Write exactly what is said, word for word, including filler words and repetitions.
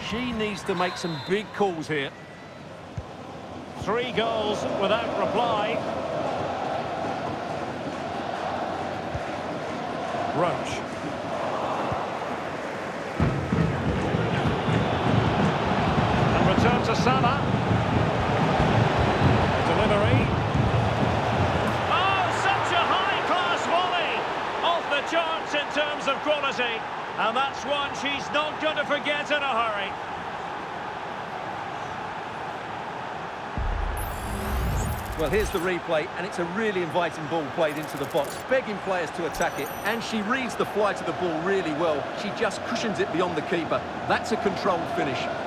She needs to make some big calls here. Three goals without reply. Roach. And return to Salah. Delivery. Oh, such a high-class volley! Off the charts in terms of quality. And that's one she's not going to forget in a hurry. Well, here's the replay, and it's a really inviting ball played into the box, begging players to attack it, and she reads the flight of the ball really well. She just cushions it beyond the keeper. That's a controlled finish.